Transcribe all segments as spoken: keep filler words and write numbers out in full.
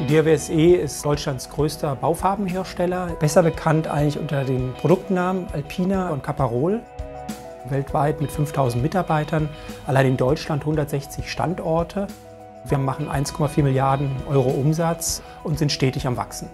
Die D R W S E ist Deutschlands größter Baufarbenhersteller, besser bekannt eigentlich unter den Produktnamen Alpina und Caparol. Weltweit mit fünftausend Mitarbeitern, allein in Deutschland hundertsechzig Standorte. Wir machen eins Komma vier Milliarden Euro Umsatz und sind stetig am Wachsen.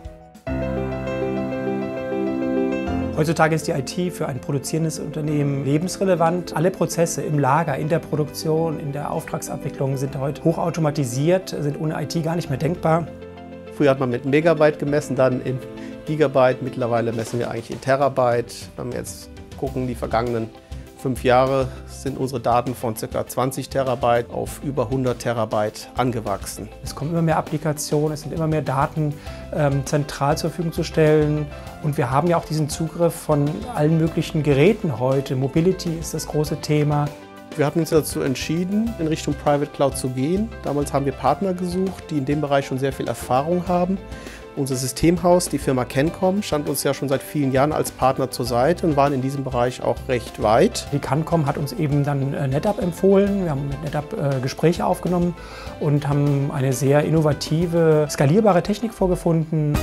Heutzutage ist die I T für ein produzierendes Unternehmen lebensrelevant. Alle Prozesse im Lager, in der Produktion, in der Auftragsabwicklung sind heute hochautomatisiert, sind ohne I T gar nicht mehr denkbar. Früher hat man mit Megabyte gemessen, dann in Gigabyte. Mittlerweile messen wir eigentlich in Terabyte. Wenn wir jetzt gucken, die vergangenen fünf Jahre sind unsere Daten von ca. zwanzig Terabyte auf über hundert Terabyte angewachsen. Es kommen immer mehr Applikationen, es sind immer mehr Daten ähm, zentral zur Verfügung zu stellen. Und wir haben ja auch diesen Zugriff von allen möglichen Geräten heute. Mobility ist das große Thema. Wir hatten uns dazu entschieden, in Richtung Private Cloud zu gehen. Damals haben wir Partner gesucht, die in dem Bereich schon sehr viel Erfahrung haben. Unser Systemhaus, die Firma Cancom, stand uns ja schon seit vielen Jahren als Partner zur Seite und waren in diesem Bereich auch recht weit. Die Cancom hat uns eben dann NetApp empfohlen. Wir haben mit NetApp äh, Gespräche aufgenommen und haben eine sehr innovative, skalierbare Technik vorgefunden.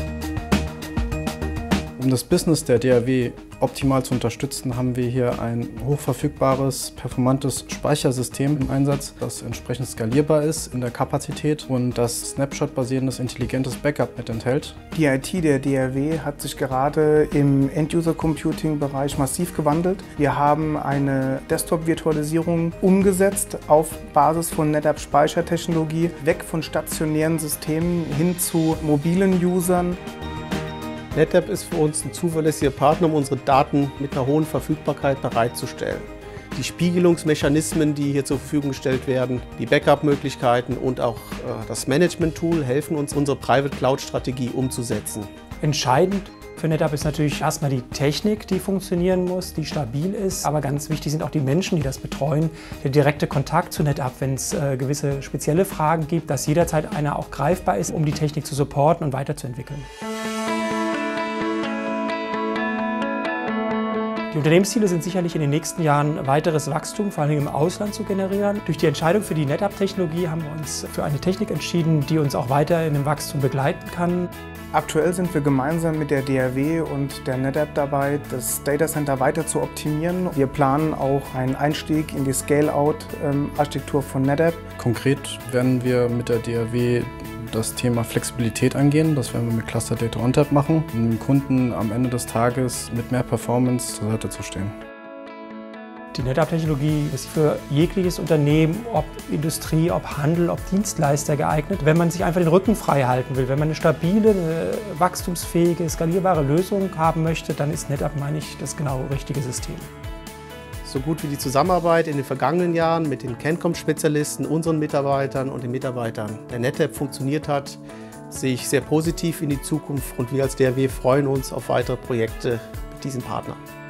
Um das Business der D R W optimal zu unterstützen, haben wir hier ein hochverfügbares, performantes Speichersystem im Einsatz, das entsprechend skalierbar ist in der Kapazität und das Snapshot-basierendes intelligentes Backup mit enthält. Die I T der D R W hat sich gerade im End-User-Computing-Bereich massiv gewandelt. Wir haben eine Desktop-Virtualisierung umgesetzt auf Basis von NetApp-Speichertechnologie, weg von stationären Systemen hin zu mobilen Usern. NetApp ist für uns ein zuverlässiger Partner, um unsere Daten mit einer hohen Verfügbarkeit bereitzustellen. Die Spiegelungsmechanismen, die hier zur Verfügung gestellt werden, die Backup-Möglichkeiten und auch äh, das Management-Tool helfen uns, unsere Private Cloud-Strategie umzusetzen. Entscheidend für NetApp ist natürlich erstmal die Technik, die funktionieren muss, die stabil ist. Aber ganz wichtig sind auch die Menschen, die das betreuen. Der direkte Kontakt zu NetApp, wenn es äh, gewisse spezielle Fragen gibt, dass jederzeit einer auch greifbar ist, um die Technik zu supporten und weiterzuentwickeln. Die Unternehmensziele sind sicherlich in den nächsten Jahren weiteres Wachstum, vor allem im Ausland zu generieren. Durch die Entscheidung für die NetApp-Technologie haben wir uns für eine Technik entschieden, die uns auch weiter in dem Wachstum begleiten kann. Aktuell sind wir gemeinsam mit der D R W und der NetApp dabei, das Datacenter weiter zu optimieren. Wir planen auch einen Einstieg in die Scale-Out-Architektur von NetApp. Konkret werden wir mit der D R W das Thema Flexibilität angehen. Das werden wir mit Cluster Data ONTAP machen, um dem Kunden am Ende des Tages mit mehr Performance zur Seite zu stehen. Die NetApp-Technologie ist für jegliches Unternehmen, ob Industrie, ob Handel, ob Dienstleister geeignet. Wenn man sich einfach den Rücken frei halten will, wenn man eine stabile, eine wachstumsfähige, skalierbare Lösung haben möchte, dann ist NetApp, meine ich, das genau richtige System. So gut wie die Zusammenarbeit in den vergangenen Jahren mit den Cancom-Spezialisten, unseren Mitarbeitern und den Mitarbeitern der NetApp funktioniert hat, sehe ich sehr positiv in die Zukunft und wir als D R W freuen uns auf weitere Projekte mit diesem Partner.